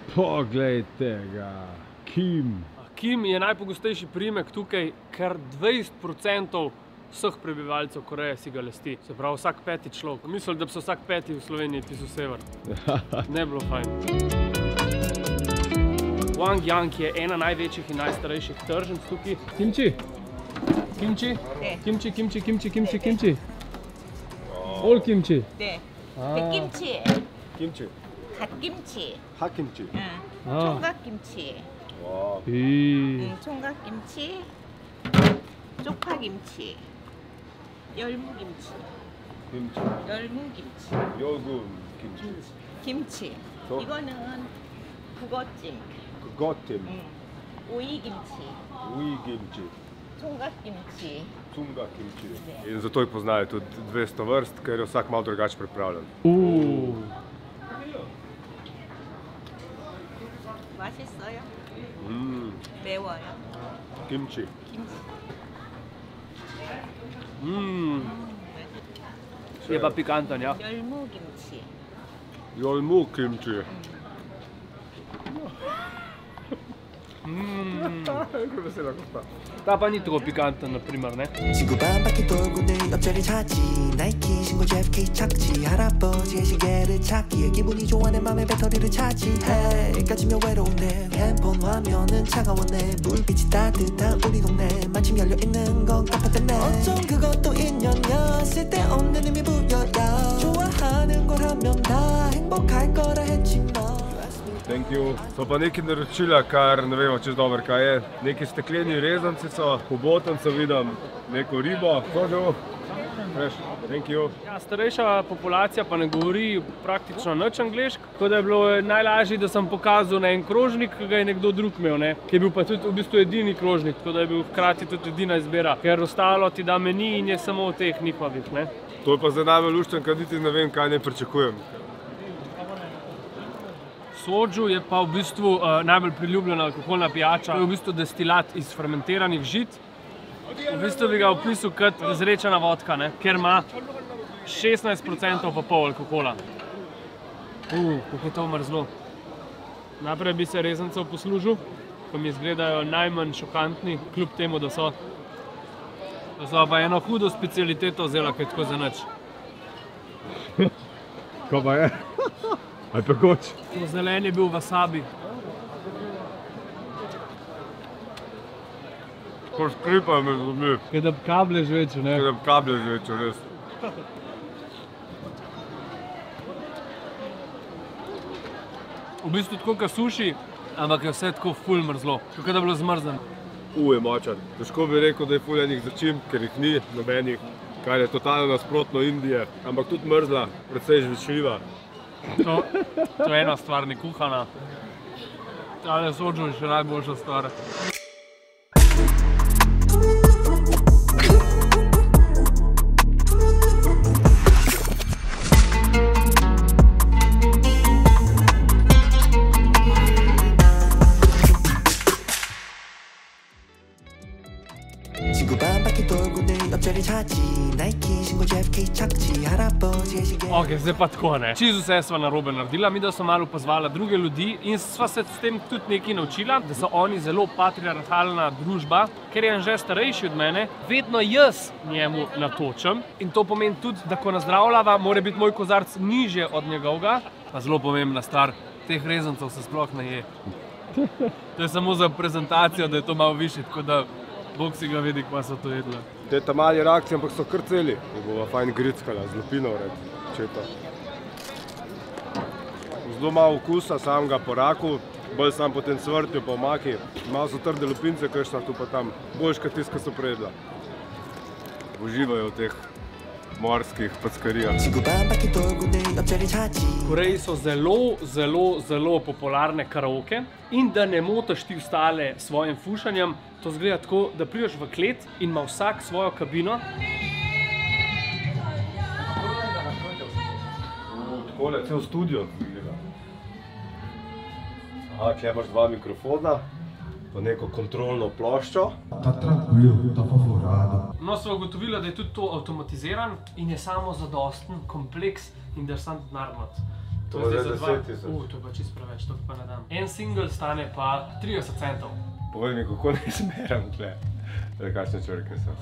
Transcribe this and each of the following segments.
Poglejte ga, Kim. Kim je najpogostejši priimek tukaj, ker 20% vseh prebivalcev Koreje si ga lasti. Se pravi, vsak peti človek. Mislim, da bi se vsak peti v Sloveniji pisal Sever. Ne bilo fajn. Gwangyang je ena največjih in najstarejših tržnic tukaj. Kimči? Kimči? Kimči, kimči, kimči, kimči, kimči. All kimči? 네. 백김치. Kimči. 갓김치. Hakimči. 총각김치. Wow. 총각김치. 쪽파김치. 열무김치. Kimči. 열무김치. Yolgun kimchi. 김치. 이거는 북어찜. Gotim. 오이김치. Ui kimči. 총각김치. Cunga kimči. In zato jih poznajo tudi 200 vrst, ker je vsak malo drugače pripravljen. 맛있어요? 매워요? Kimči. Je pa pikanten, ja. 열무김치. Jolmu kimči. Ta pa ni tako pikanten, naprimer, ne? 친구 반바퀴 돌고 내 옆자리 찾지 나이키 신고 JFK 착지 할아버지의 시계를 찾기에 기분이 좋아 내 맘에 배터리를 차지 Hey 까지면 외로운데 핸폰 화면은 차가워 내 불빛이 따뜻한 우리 동네 마침 열려있는 건 카페 때문에 어쩜 그것도 인연이야 쓸데없는 의미 부여야 좋아하는 걸 하면 다 행복할 거라 했지만 Thank you. So pa neki naročila, kar ne vemo čez dobro kaj je. Neki stekleni rezanci so, po botancu vidim neko ribo. Kožu. Fresh. Thank you. Ja, starejša populacija pa ne govori praktično nič angleško, tako da je bilo najlažje, da sem pokazal na en krožnik, ki ga je nekdo drug imel, ne? Ki je bil pa tudi v bistvu edini krožnik, tako da je bil hkrati tudi edina izbira, ker ostalo ti da meni in je samo v teh njihovih, ne? To je pa za name lušten, ker niti ne vem, kaj ne pričakujem. Soju je pa v bistvu najbolj priljubljena alkoholna pijača. To je v bistvu destilat iz fermentiranih žit. V bistvu bi ga opisal kot razredčena vodka, ne? Ker ima 16% pa pol alkohola. Kako je to mrzlo. Najprej bi se rezancev poslužil, ko mi izgledajo najmanj šokantni, kljub temu, da so. Da so pa eno hudo specialiteto vzela, kaj tako za nič. Kaj pa je? Ali pekoč? To zelen je bil wasabi. Ko škripajo me zobmi. Kaj da kable žveču, ne? Kaj da kable žveču, res. V bistvu tako kot suši, ampak je vse tako ful mrzlo. Tako da je bilo zmrzan. Je močan. Težko bi rekel, da je ful enih začimb, ker jih ni nobenih, kar je totalno nasprotno Indije, ampak tudi mrzla, precej žvečljiva. To je ena stvar, ni kuhana. Ale soju je še najboljša stvar. 친구 반바퀴 돌고 내 옆자리 찾지 나이키 신고 JFK 착지 할아버지의 시계 Ok, zdaj pa tako, ne. Čisto vse sva narobe naredila, mi da smo malo pozvala druge ljudi in sva se s tem tudi nekaj naučila, da so oni zelo patriarhalna družba, ker je Anže starejši od mene, vedno jaz njemu natočem in to pomeni tudi, da ko nazdravljava, mora biti moj kozarc nižje od njegovega. Pa zelo pomembna stvar, teh rezancev se sploh ne je. To je samo za prezentacijo, da je to malo višje, tako da Bog si ga vidi, kva so to jedla. Te ta mali reakcije, ampak so kar celi. Bova fajn grickala, z lupino vred, četa. Zelo malo okusa samega po raku, bolj sam po tem cvrtju, po omaki. Malo so trde lupince, kakšna tu pa tam. Boljš kot tisto, ko so prejedla. Uživajo v teh morskih packarijah. V Koreji so zelo popularne karaoke in da ne motiš ti ostale s svojim fušanjem, to zgleda tako, da prideš v klet in ima vsak svojo kabino. Takole, cel studio izgleda. Aha, tukaj imaš dva mikrofona, pa neko kontrolno ploščo. No, sva ugotovila, da je tudi to avtomatiziran in je samozadosten kompleks in da je sam denar not. To je zdaj za 10 000. To je pa čisto preveč, to pa ne dam. En single stane pa 30 centov. Povej mi, kako ne izmeram tle. Kakšne črke so.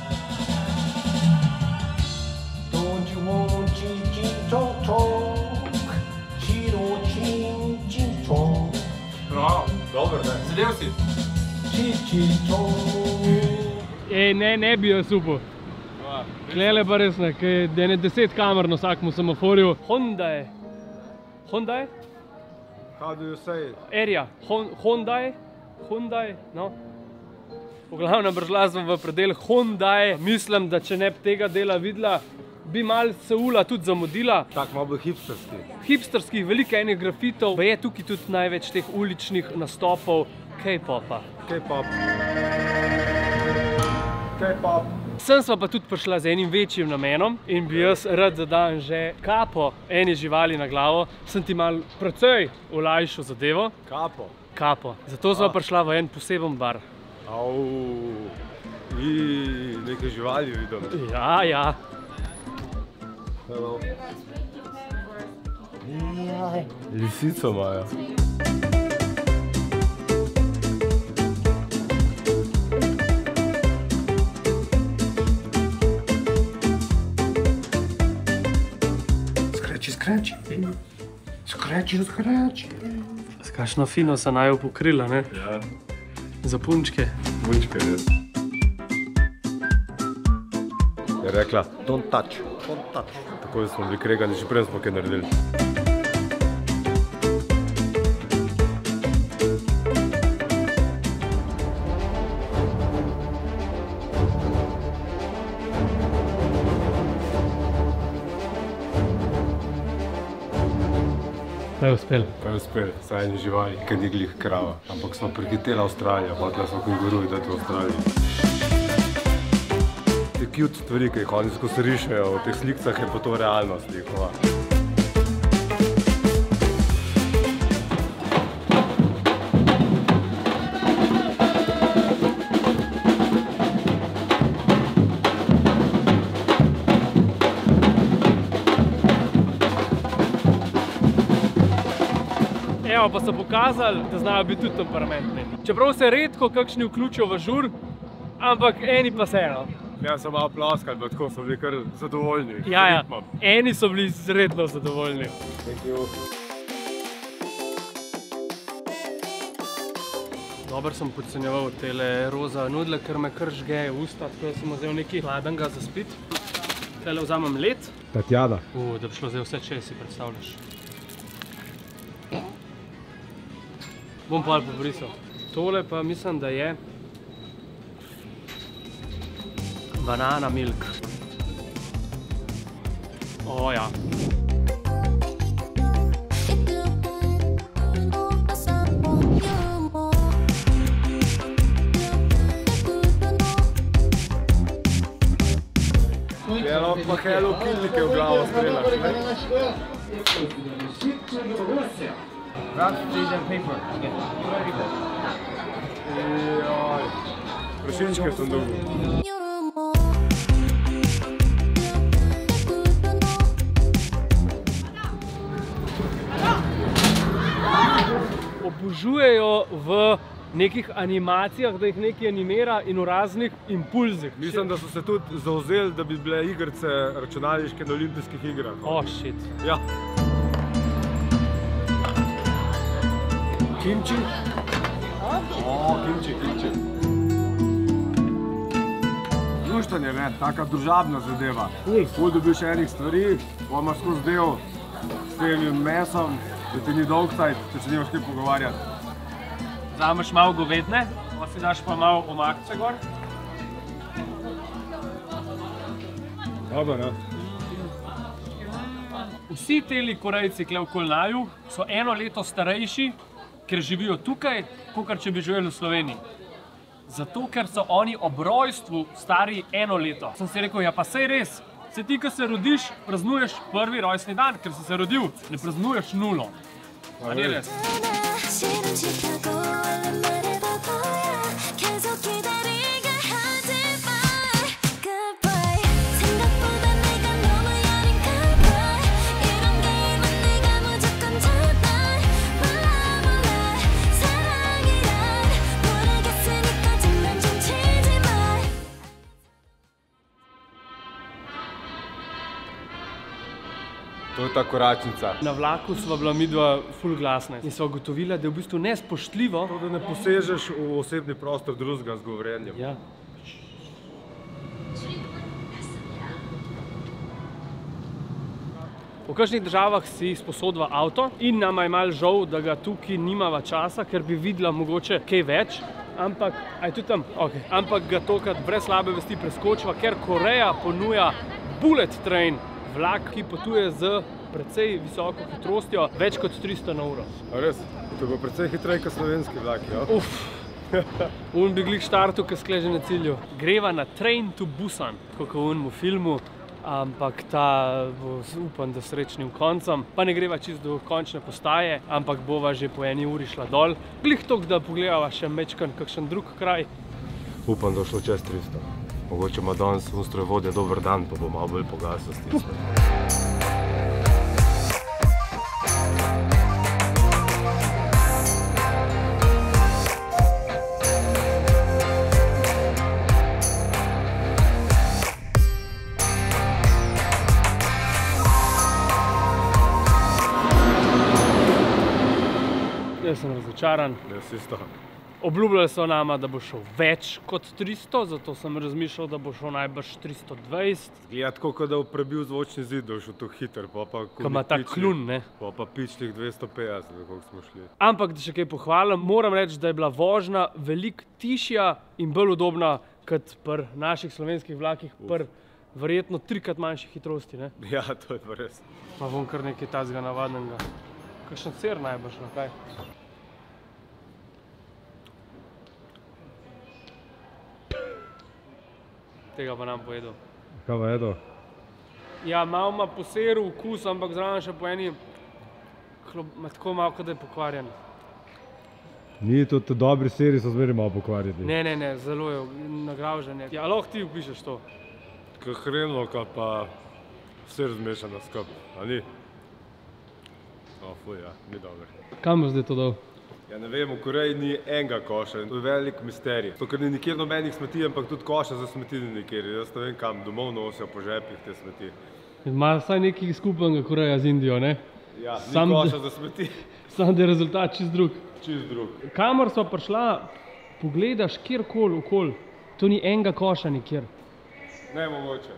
Don't you want ching ching chong chong? Chiro ching ching chong. Bravo, Dober, ne? zadev si. Ching ching chong. Ej, ne bi jaz upal. Klele pa res ne, da je 10 kamer na vsakmu semaforju. Hyundai. Hyundai? How do you say it? Area. Hyundai? Hyundai, no. V glavnem prišla sem v predel Hyundai. Mislim, da če ne bi tega dela videla, bi mal Seula tudi zamudila. Tak malo bolj hipsterski. Hipsterskih, veliko enih grafitov. Pa je tukaj tudi največ teh uličnih nastopov K-popa. K-pop. K-pop. Sem sva pa tudi prišla z enim večjim namenom in bi jaz rad, da dam že kapo eni živali na glavo. Sem ti mal precej olajšal zadevo. Kapo. Kapo. Zato sva prišla v en poseben bar. Au. Neke živali vidim. Ja. Hello. Lisico imajo. Scratchy. S kakšno fino se naj pokrila, ne? Ja. Za punčke. Punčke, res. Je rekla, Don't touch. tako da smo bili kregani, že prej smo kaj naredili. Pa je uspel. Pa je uspel, saj eni živali, ker ni glih krava. Ampak smo prehiteli Avstralijo, hotela smo kenguruji dati v Avstraliji. Te cute stvari, ki jih oni skozi rišejo v teh slikcah, je pa to realnost njihova. Evo, pa so pokazali, da znajo biti tudi temperamentni. Čeprav se redko kakšni vključijo v žur, ampak eni pa se eno. Ja, so malo ploskali, pa tako so bili kar zadovoljni. Ja, eni so bili izredno zadovoljni. Thank you. Dobro sem podcenjeval tele roza nudle, ker me kar žgeje usta, tako da sem vzel nekaj hladnega za spit. Tele vzamem led. Tatjana. Da bi šlo zdaj vse čez, si predstavljaš. Bom pa pobrisal. Tole pa mislim, da je banana milk. O ja. Hello, pa Hello Kitty v glavo strelaš, ne? Rock, cheese and paper. Joj. Prašinčke sem dobil. Obožujejo v nekih animacijah, da jih nekaj animira in v raznih impulzih. Mislim, da so se tudi zauzeli, da bi bile igrice računalniške na olimpijskih igrah. Oh, shit. Ja. Kimči? Kimči. Luštanje, ne, taka družabna zadeva. Ful dobiš enih stvari, pa imaš skozi del s tem mesom, da ti ni dolg cajt, če se nimaš kaj pogovarjati. Vzameš malo govedne, pa si daš pa malo omakce gor. Dobro, ja. Vsi teli Korejci tukaj v Kolnaju so eno leto starejši, ker živijo tukaj, kakor če bi živeli v Sloveniji. Zato, ker so oni ob rojstvu stari eno leto. Sem si rekel, ja pa sej res, se ti, ko se rodiš, praznuješ prvi rojstni dan, ker si se rodil, ne praznuješ nulo. A ni res? bo ta koračnica. Na vlaku sva bila midva ful glasna in sva ugotovila, da je v bistvu nespoštljivo. To, da ne posežeš v osebni prostor drugega z govorjenjem. Ja. V kakšnih državah si sposodva avto in nama je malo žal, da ga tukaj nimava časa, ker bi videla mogoče kaj več. Ampak, aj tudi tam? Ok. Ampak ga tokrat brez slabe vesti preskočiva, ker Koreja ponuja bullet train, vlak, ki potuje z precej visoko hitrostjo, več kot 300 na uro. A res? To bo precej hitrej kot slovenski vlak, ja? Un bi glih štartu, ko skleže na cilju. Greva na Train to Busan, tako kot v unmu filmu, ampak ta bo, upam, da srečnim koncem. Pa ne greva čisto do končne postaje, ampak bova že po 1 uri šla dol. Glih toliko, da pogledava še mečkan kakšen drug kraj. Upam, da bo šlo čez 300. Mogoče ima danes strojevodja dober dan, pa bo malo bolj pogasal stisne. Jaz sem razočaran. Jaz isto. Obljubljali so nama, da bo šel več kot 300, zato sem razmišljal, da bo šel najbrž 320. Gleda tako, kot da bo prebil zvočni zid, da bo šel to hiter, pa Ko ima tak kljun, ne? Pa pičlih 250, koliko smo šli. Ampak, da še kaj pohvalim, moram reči, da je bila vožnja veliko tišja in bolj udobna kot pri naših slovenskih vlakih, pri verjetno 3-krat manjši hitrosti, ne? Ja, to je pa res. Pa bom kar nekaj tazga navadnega. Kakšen sir najbrž, no kaj? Tega pa nam pojedel. Kaj pa jedo? Ja, malo ima po siru vkus, ampak zraven še po eni tako malo, kot da je pokvarjen. Ni, tudi dobri siri so zmeri malo pokvarjeni. Ne, zelo je nagravžen. Ja, lahko ti opišeš to. Kaj hrenovka pa sir zmešana skup, a ni? O, fuj, ja, ni dobro. Kam boš zdaj to dal? Ja, ne vem, v Koreji ni enega koša, to je velik misterij. To, ker ni nikjer nobenih smeti, ampak tudi koša za smeti ni nikjer. Jaz ne vem kam, domov nosijo po žepih te smeti. Ima vsaj nekaj skupnega Koreja z Indijo, ne? Ja, ni koša za smeti. Samo da je rezultat čist drug. Čist drug. Kamor sva prišla, pogledaš kjerkoli okoli, to ni enega koša nikjer. Ne, mogoče.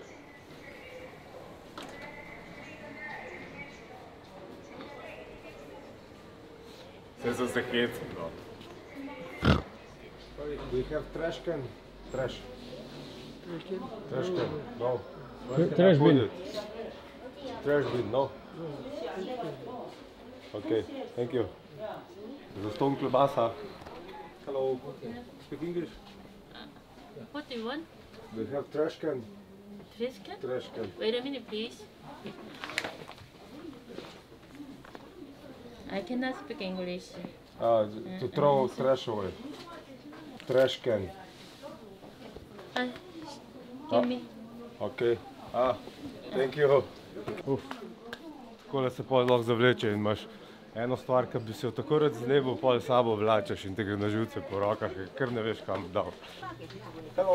Vse sem se hecel, no. Do you have trash can? Trash. Trash can? No. Trash bin. Trash bin, no. Okay, thank you. Zastonj klobasa. Hello. Speak English? What do you want? Do you have trash can? Trash can? Trash can. Wait a minute, please. I cannot speak English. To throw trash away. Trash can. Give me. Okay. Thank you. Takole se pol lahko zavleče in imaš eno stvar, ki bi se jo tako rad znebil, pol sabo vlačeš in tega na živce po rokah, ker ne veš kam dal. Hello.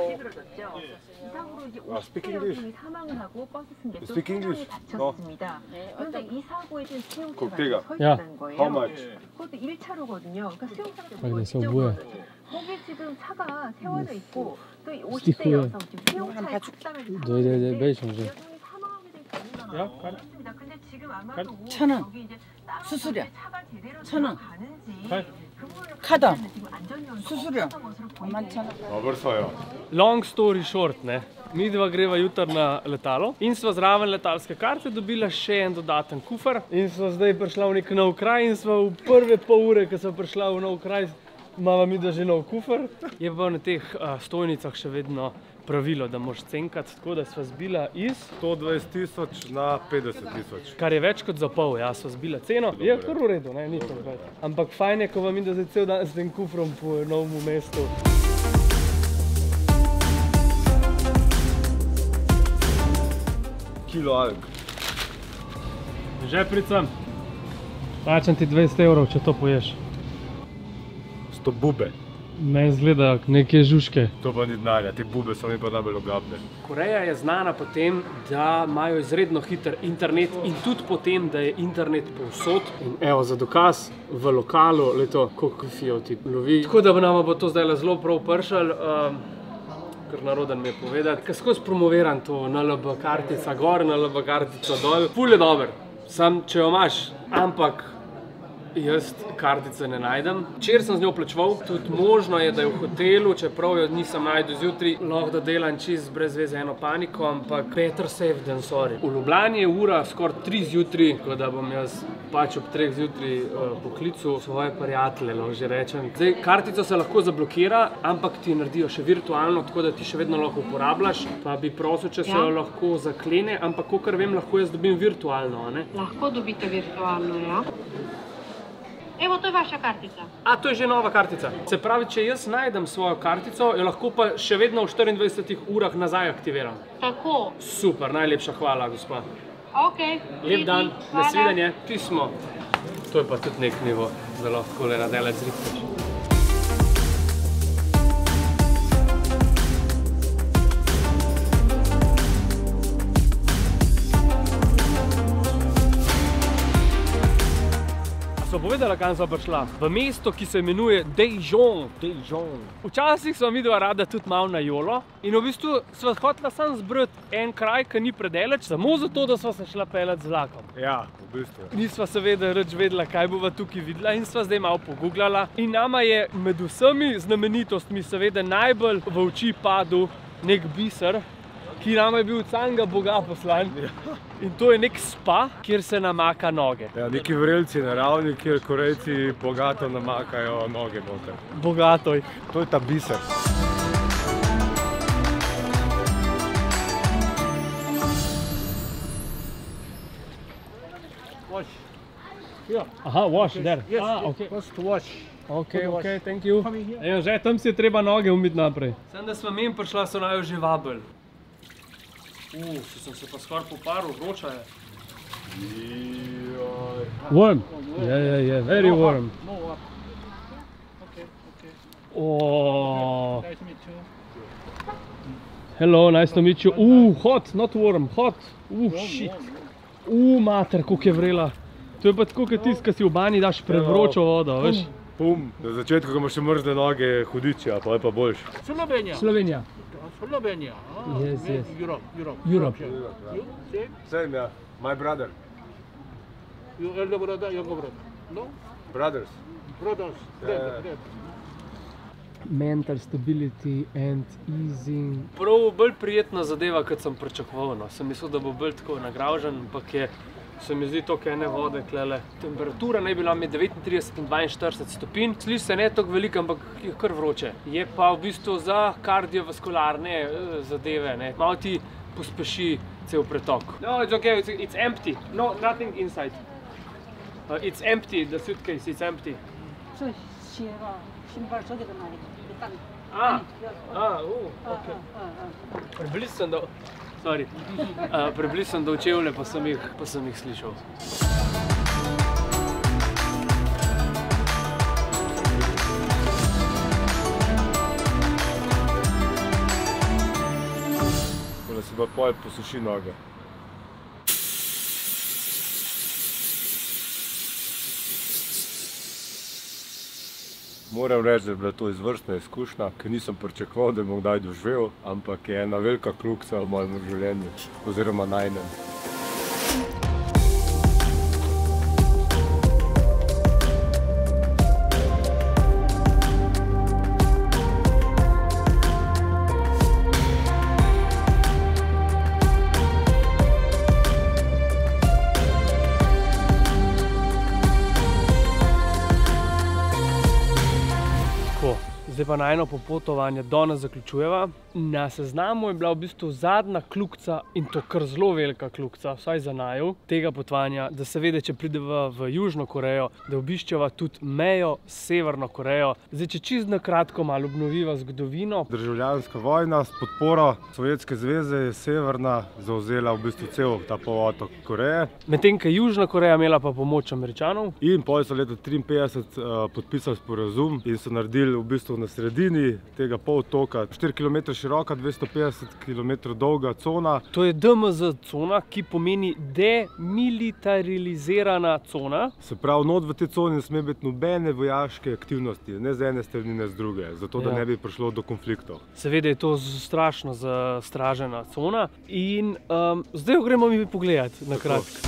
Speak English? You speak English? No. 그런데 이 사고에 대한 Koliko 수용자가 tega? Ja. 설치된 거예요. How much? 그것도 1차로거든요. 그러니까 수용자가 근데 좀 저 뭐야? 거기 지금 차가 세워져 있고 또 스티커에. 50대 여성 지금 수용차에 탁상을 네, 매일 정지. 여성이 사망하게 될 경우가 야, 많이 있습니다. 근데 지금 아마도 천원. 여기 이제 따로 수수료. 차가 제대로 천원. 들어가는지 갈. 그 부분을 카드. 가지고 지금 안전요원도 수수료. 없었던 것으로 보이고 51,000. Dobro so jo. Long story short, ne. Mi dva greva jutri na letalo in sva zraven letalske karte dobila še en dodaten kufer in sva zdaj prišla v nek nov kraj in sva v prve pol ure, ko sva prišla v nov kraj, imava mi da že nov kufer. Je pa na teh stojnicah še vedno pravilo, da moraš cenkati, tako da sva zbila iz, 120 000 na 50 000. kar je več kot za pol, ja, sva zbila ceno. Je kar v redu, ne, ni to več. Ampak fajn je, ko vam mi da zdaj cel dan s tem kufrom po novemu mestu. Kilo alg. Žepricam. Plačam ti 20 evrov, če to poješ. 100 bube. Meni izgledajo neke žužke. To pa ni denarja, te bube so mi pa najbolj ogabne. Koreja je znana po tem, da imajo izredno hiter internet in tudi po tem, da je internet povsod. In evo, za dokaz, v lokalu, leto, koliko wifi-jev ti lovi. Tako da nama bo to zdaj zelo prav pršal, ker naroden mi je povedati. Ker skozi promoviram to NLB kartica gor, NLB kartica dol. Ful je dober, sam če jo imaš, ampak jaz kartice ne najdem. Včeraj sem z njo plačeval, tudi možno je, da je v hotelu, čeprav jo nisem najdel zjutraj, lahko da delam čist brez veze eno paniko, ampak better safe than sorry. V Ljubljani je ura skoraj 3 zjutraj, tako da bom jaz pač ob 3 zjutraj poklical svoje prijatelje, lahko že rečem. Zdaj, kartica se lahko zablokira, ampak ti naredijo še virtualno, tako da ti še vedno lahko uporabljaš, pa bi prosil, če se jo lahko zaklene, ampak kolikor vem, lahko jaz dobim virtualno, a ne? Lahko dobite virtualno, ja. Evo, to je vaša kartica. A, to je že nova kartica. Se pravi, če jaz najdem svojo kartico, jo lahko pa še vedno v 24 urah nazaj aktiviram. Tako. Super, najlepša hvala, gospa. Ok. Lep dan, nasvidenje. Pismo. To je pa tudi nek nivo, da lahko takole na delec zrihtaš. So povedala, kam sva prišla? V mesto, ki se imenuje Daejeon. Včasih sva midva rada tudi malo na jolo in v bistvu sva hotela samo zbrati en kraj, ki ni predaleč, samo zato, da sva se šla peljati z vlakom. Ja, v bistvu. Nisva seveda reč vedela, kaj bova tukaj videla in sva zdaj malo pogooglala. In nama je med vsemi znamenitostmi seveda najbolj v oči padel nek biser, ki nama je bil od samega Boga poslan. In to je nek spa, kjer se namaka noge. Ja, neki vrelci naravni, kjer Korejci bogato namakajo noge noter. Bogato jih. To je ta biser. Wash. Aha, wash, there. Yes, Ah, okay. first wash. Ok, thank you. Evo, že tam si je treba noge umiti naprej. Sem, da sva mem prišla, so naju že vabili. Sem se pa skoraj poparil, vroča je. Warm. Yeah, very warm. No up. Okay. Oh. Nice to meet you. Hello, nice to meet you. Hot, not warm, hot. Shit. Mater, koliko je vrela. To je pa tako, kot tisto, ko si v banji daš prevročo vodo, veš? Na začetku, ko imaš še mrzne noge, hudičja, pa je pa boljš. Slovenija. Slovenia. Yes. Europe. Europe. You? Same? Same, ja. My brother. You elder brother, younger brother? No? Brothers. Brothers. Dead. Mental stability and easing. Prav bolj prijetna zadeva, kot sem pričakoval. Sem mislil, da bo bolj tako nagravžen, ampak se mi zdi toliko ene vode klele. Temperatura naj bila med 39 in 42 stopinj. Sliši se ne toliko veliko, ampak je kar vroče. Je pa v bistvu za kardiovaskularne zadeve, ne. Malo ti pospeši cel pretok. No, it's okay, it's empty. No, nothing inside. It's empty, the suitcase, it's empty. Okay. Preblizu sem dal čevlje, pa sem jih slišal. Da si pa pol posuši noge. Moram reči, da je bila to izvrstna izkušnja, ker nisem pričakoval, da bom kdaj doživel, ampak je ena velika kljukica v mojem življenju, oziroma najnem. Zdaj pa najno popotovanje danes zaključujeva. Na seznamu je bila v bistvu zadnja kljukica in to kar zelo velika kljukica, vsaj za naju, tega potovanja, da seveda, če prideva v Južno Korejo, da obiščeva tudi mejo s Severno Korejo. Zdaj, če čisto na kratko malo obnoviva zgodovino. Državljanska vojna s podporo Sovjetske zveze je Severna zauzela v bistvu cel ta polotok Koreje. Medtem, ko je Južna Koreja imela pa pomoč Američanov. In potem so leta 1953 podpisali sporazum in so naredili v bistvu na sredini tega polotoka, 4 km široka, 250 km dolga cona. To je DMZ cona, ki pomeni demilitarizirana cona. Se pravi, not v tej coni ne sme biti nobene vojaške aktivnosti, ne z ene strani, ne z druge, zato da ne bi prišlo do konfliktov. Seveda je to strašno zastražena cona in zdaj jo gremo mi pogledati na kratko.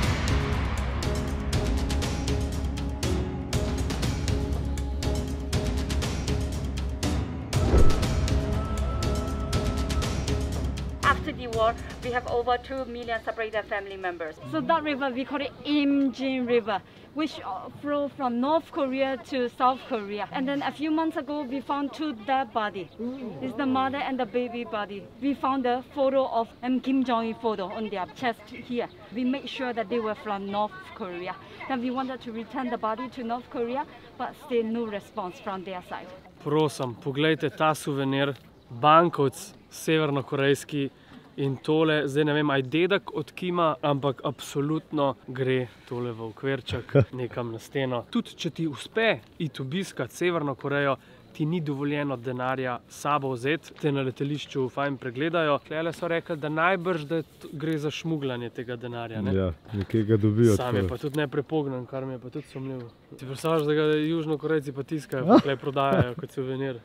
After the war, we have over 2 million separated family members. So that river, we call it Imjin River, which flow from North Korea to South Korea. And then a few months ago, we found 2 dead bodies. This is the mother and the baby body. We found a photo of Kim Jong-il photo on their chest here. We made sure that they were from North Korea. Then we wanted to return the body to North Korea, but still no response from their side. Prosim, poglejte ta suvenir, bankovc severnokorejski in tole, zdaj ne vem, aj dedek od Kima, ampak absolutno gre tole v okvirček nekam na steno. Tudi če ti uspe iti obiskat Severno Korejo, ti ni dovoljeno denarja sabo vzeti, te na letališču fajn pregledajo. Tlele so rekli, da najbrž, da gre za šmugljanje tega denarja. Ne? Ja, nekaj ga dobijo. Sam je pa tudi nepregnan, kar mi je pa tudi sumljivo. Ti predstavljaš, da ga Južnokorejci pa tiskajo, pa tle prodajajo kot suvenir.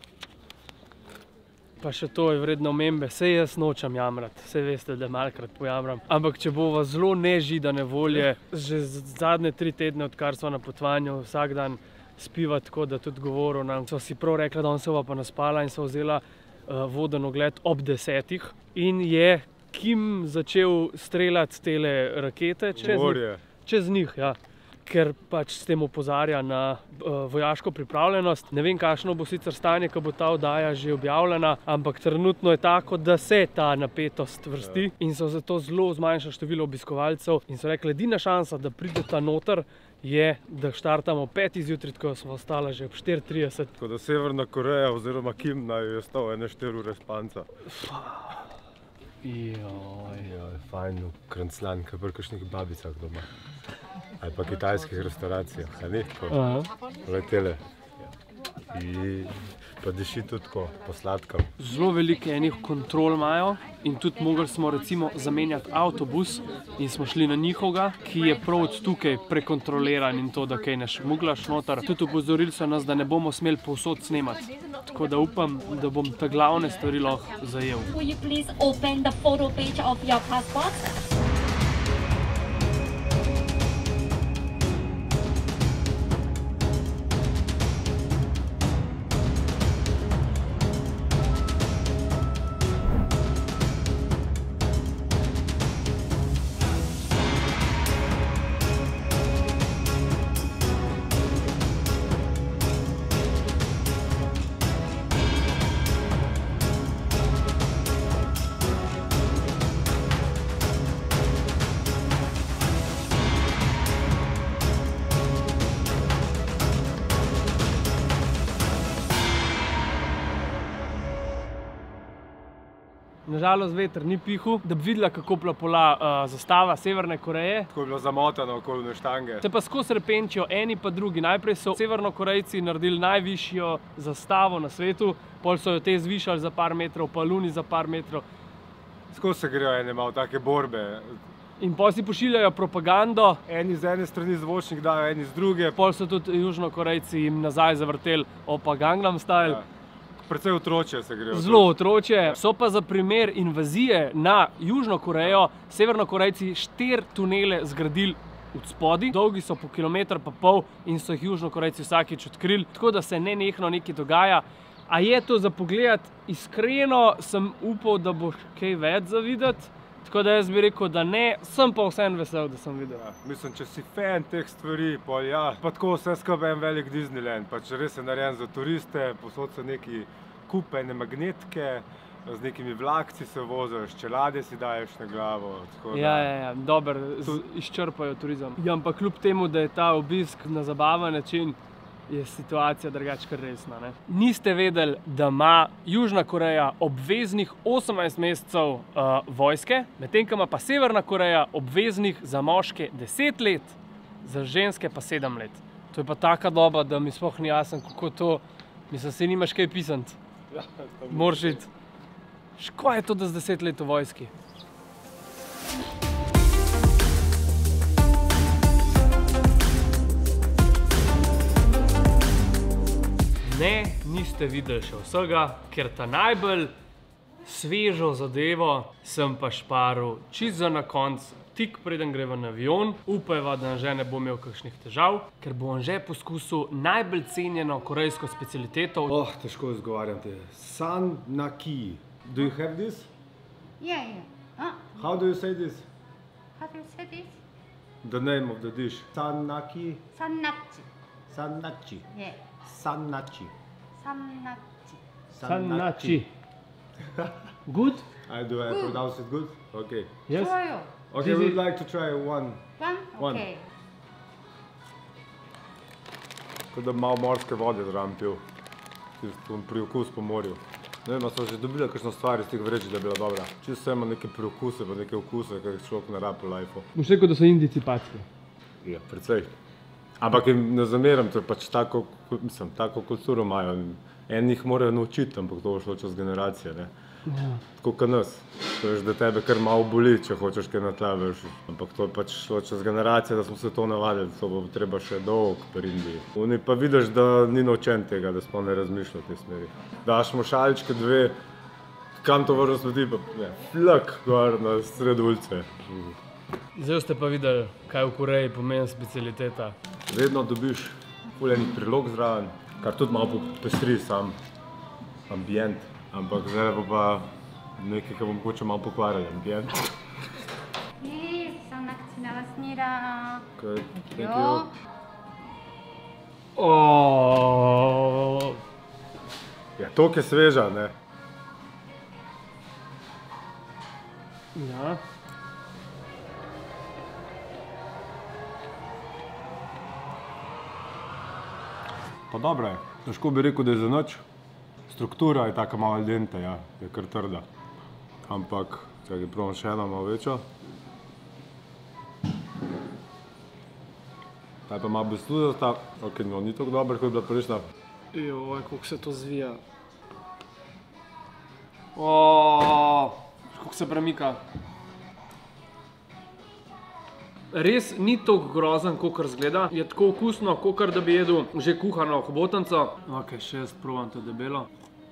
Pa še to je vredno omembe, saj jaz nočem jamrati, saj veste, da malkrat pojamram. Ampak če bova zelo nežidane volje, že zadnje 3 tedne, odkar sva na potovanju, vsak dan spiva tako, da tudi govoril nam. Sva si prav rekla, da on se pa naspala in sva vzela voden ogled ob 10. In je Kim začel streljati tele rakete čez njih, ja. Ker pač s tem opozarja na vojaško pripravljenost. Ne vem, kakšno bo sicer stanje, ko bo ta oddaja že objavljena, ampak trenutno je tako, da se ta napetost vrsti in so zato zelo zmanjšali število obiskovalcev in so rekli, edina šansa, da prideta noter, je, da štartamo 5. zjutraj, ko smo ostala že ob 4:30. Tako da Severna Koreja oziroma Kim naj je stal 4 ure spanca. Joj. Fajn, krnclan, kaj pri kakšnih babicah doma. Ali pa kitajskih restauracijah, ali ne? Letele. Pa diši tudi tako, po sladkem. Zelo velike enih kontrol imajo in tudi mogli smo recimo zamenjati avtobus in smo šli na njihovega, ki je prav od tukaj prekontroliran in to, da kaj ne šmuglaš noter. Tudi opozorili so nas, da ne bomo smeli povsod snemati. Tako da upam, da bom ta glavne stvari lahko zajel. Will you please open the photo page of your passport? Nažalost veter ni pihal, da bi videla, kako plapola zastava Severne Koreje. Tako je bilo zamotano okoli štange. Se pa skozi repenčijo eni pa drugi. Najprej so Severnokorejci naredili najvišjo zastavo na svetu, pol so jo te zvišali za par metrov, pa luni za par metrov. Skozi se grejo ene malo take borbe. In pol si pošiljajo propagando. Eni z ene strani zvočnik dajo, eni z druge. Pol so tudi Južnokorejci jim nazaj zavrteli opa Gangnam Style. Ja. Predvsej otročje se grejo. Zelo otročje. So pa za primer invazije na Južno Korejo Severnokorejci 4 tunele zgradili od spodaj. Dolgi so po 1,5 km in so jih Južnokorejci vsakič odkrili. Tako da se nenehno nekaj dogaja. A je to za pogledati? Iskreno sem upal, da bo kaj več za videti. Tako da jaz bi rekel, da ne, sem pa vseeno vesel, da sem videl. Ja, mislim, če si fan teh stvari, pa ja, pa tako vse skupaj en velik Disneyland, pač res je narejen za turiste, posod so neki kupene magnetke, z nekimi vlakci se voziš, čelade si daješ na glavo. Ja, dobro, izčrpajo turizem. Ja, ampak kljub temu, da je ta obisk na zabaven način, je situacija drugače kar resna. Ne? Niste vedeli, da ima Južna Koreja obveznih 18 mesecev vojske, medtem ko ima pa Severna Koreja obveznih za moške 10 let, za ženske pa 7 let. To je pa taka doba, da mi sploh ni jasno, kako to Mislim, se nimaš kaj pisant. Moraš iti. Škoda je to, da z 10 let v vojski. Ne, niste videli še vsega, ker ta najbolj svežo zadevo sem pa šparil čisto na konc, tik preden greva na avion. Upajva, da Anže ne bo imel kakšnih težav, ker bo Anže poskusil najbolj cenjeno korejsko specialiteto. Težko izgovarjam te. San Naki. Do you have this? Yeah, yeah. How do you say this? How do you say this? The name of the dish. San Naki. Sannachi. San Nachi. Yeah. San Nachi. Sannachi. Sannachi. Good? Do I pronounce it good? Okay. Yes? 좋아요. Okay, we would like to try one. One? Okay. Kot da malo morske vode zraven pil. Tisto priokus po morju. Ne vem, smo že dobili kakšno stvar iz teh vreč, da je bila dobra. Čisto vse ima neke priokuse pa neke okuse, kar jih človek ne rabi v lifeu. Boš rekel, da so Indijci packi. Ja, precej. Ampak jim ne zameram, to je pač tako, mislim, tako kulturo imajo. Eni jih morajo naučiti, ampak to bo šlo čez generacije, ne. Tako kot nas. Veš, da tebe kar malo boli, če hočeš kaj na tle, veš. Ampak to je pač šlo čez generacije, da smo se to navadili, to bo treba še dolg pri Indiji. Oni pa vidiš, da ni naučen tega, da sploh ne razmišlja v tej smeri. Daš mu šaličke dve, kam to vrlo smeti, pa flak gor na sred ulice. Zdaj ste pa videli, kaj v Koreji pomeni specialiteta. Vedno dobiš ful enih prilog zraven, kar tudi malo popestri sam ambient. Ampak zdaj bo pa nekaj, kar bom mogoče malo pokvarjali ambient. Sannachi na왔습니다. Okay, thank you. Ja, toliko je sveža, ne? Ja. Pa dobro je. Težko bi rekel, da je za noč. Struktura je taka malo al dente, ja, je kar trda. Ampak, čakaj, probam še eno malo večjo. Ta je pa malo besluzasta. Ok, no, ni tako dober, kot je bila prejšnja. Joj, koliko se to zvija. Koliko se premika. Res ni toliko grozen, kakor izgleda. Je tako okusno, kakor da bi jedel že kuhano hobotnico. Ok, še jaz probam to debelo.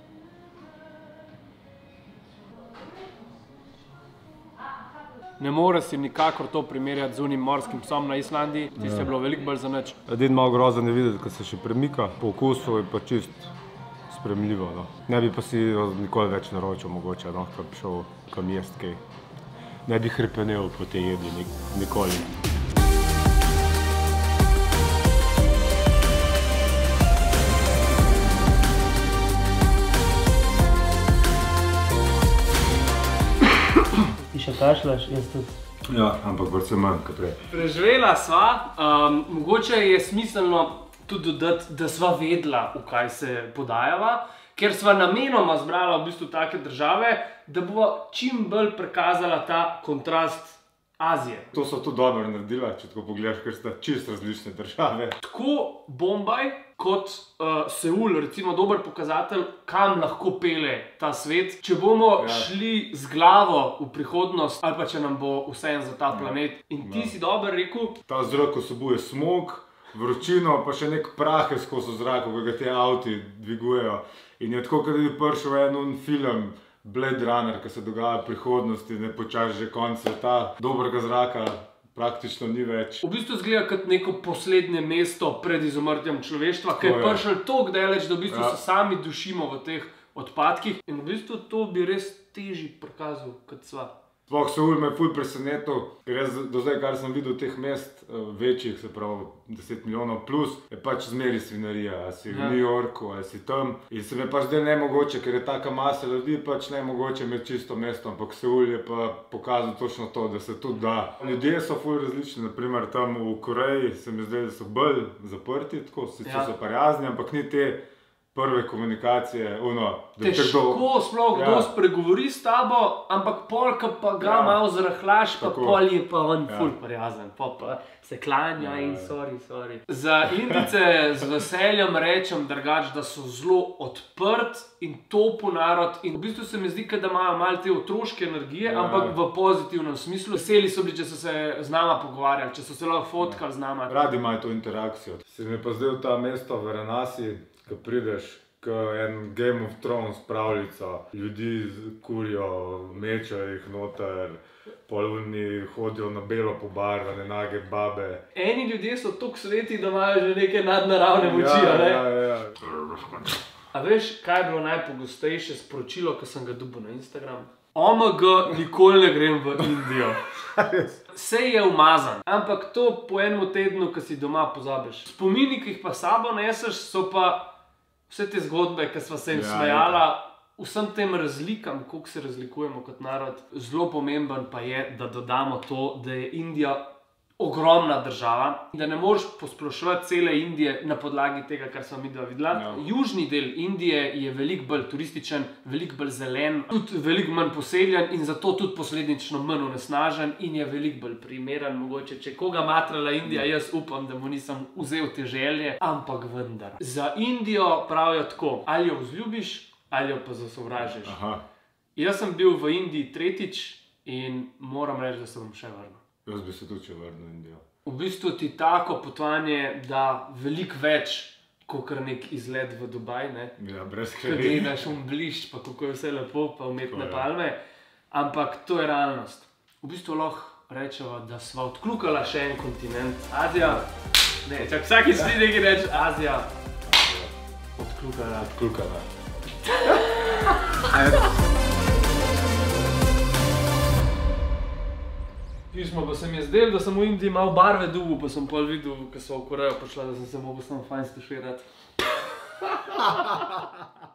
Ne more si nikakor to primerjati z unim morskim psom na Islandiji. Tisto je bilo veliko bolj za nič. Edino malo grozen je videti, ko se še premika. Po okusu je pa čist sprejemljivo, no. Ne bi pa si nikoli več naročil mogoče, no, ko bi šel kam jest kaj. Ne bi hrepenel po tej jedi nikoli. Ti še kašljaš, jaz tudi. Ja, ampak vrce manj, kot prej. Preživela sva, mogoče je smiselno tudi dodati, da sva vedela, v kaj se podajava, ker sva namenoma zbrala v bistvu take države, da bova čim bolj prikazala ta kontrast Azije. To so tudi dobro naredila, če tako pogledaš, ker sta čisto različne države. Tako Bombaj kot Seul, recimo, dober pokazatelj, kam lahko pele ta svet. Če bomo šli z glavo v prihodnost, ali pa če nam bo vseeno za ta planet. In ti si dobro rekel. Ta zrak vsebuje smog, vročino, pa še nek prah je skozi zrak, ko ga te avti dvigujejo. In je tako, kot da bi prišel en film Blade Runner, ki se dogaja v prihodnosti, ne počasi že konc sveta, dobrega zraka praktično ni več. V bistvu izgleda kot neko poslednje mesto pred izumrtjem človeštva, ki je prišel toliko daleč, da v bistvu se sami dušimo v teh odpadkih. In v bistvu to bi res težje prikazal kot sva. Sploh Seul me je ful presenetil, ker jaz do zdaj, kar sem videl teh mest večjih, se pravi 10 milijonov plus, je pač zmeri svinarija, a si v New Yorku, a si tam. In se mi je pač zdaj nemogoče, ker je taka masa ljudi, pač nemogoče imeti čisto mesto, ampak Seul je pa pokazal točno to, da se tudi da. Ljudje so ful različni, naprimer tam v Koreji se mi zdaj, da so bolj zaprti, tako, sicer so prijazni, ampak ni te prve komunikacije, težko sploh kdo spregovori s tabo, ampak pol, ko pa ga malo zarahlaš, pa pol je pa on ful prijazen, pa se klanja in sorry. Za Indijce z veseljem rečem drugače, da so zelo odprt in topo narod in v bistvu se mi zdi, da imajo malo te otroške energije, ampak v pozitivnem smislu. Veseli so bili, če so se z nama pogovarjali, če so se lahko fotkali z nama. Radi imajo to interakcijo. Se mi pa zdaj v ta mesto v Varanasi, ko prideš, ko en Game of Thrones pravljica, ljudi kurijo, mečajo jih noter, polni hodijo na belo pobarvane nage babe. Eni ljudje so toliko sveti, da imajo že neke nadnaravne moči, ne? Ja. A veš, kaj je bilo najpogostejše sporočilo, ko sem ga dobil na Instagram? OMG, nikoli ne grem v Indijo. Sej je umazan, ampak to po enem tednu, ko si doma pozabiš. Spomini, ki jih pa sabo neseš, so pa vse te zgodbe, ki sva se jim smejala, vsem tem razlikam, koliko se razlikujemo kot narod. Zelo pomemben pa je, da dodamo to, da je Indija ogromna država, da ne moreš posploševati cele Indije na podlagi tega, kar sem videla. Južni del Indije je veliko bolj turističen, veliko bolj zelen, tudi veliko manj poseljen in zato tudi posledično manj onesnažen in je veliko bolj primeren. Mogoče, če koga matrala Indija, jaz upam, da mu nisem vzel te želje, ampak vendar. Za Indijo pravijo tako, ali jo vzljubiš, ali jo pa zasovražiš. Jaz sem bil v Indiji tretjič in moram reči, da se bom še vrnil. Jaz bi se tudi še vrnil v Indijo. V bistvu ti tako potovanje da veliko več, kakor nek izlet v Dubaj, ne? Ja, brez krvi. Ko gledaš blišč, pa kako je vse lepo, pa umetne palme. Ampak to je realnost. V bistvu lahko rečemo, da sva odkljukala še en kontinent. Azija. Ne, čak vsakič ti nekaj reči Azija. Odkljukala. Odkljukala. Pismo, pa se mi je zdelo, da sem v Indiji malo barve dubil, pa sem pol videl, ko so v Korejo prišla, da sem se mogel samo fajn stuširati.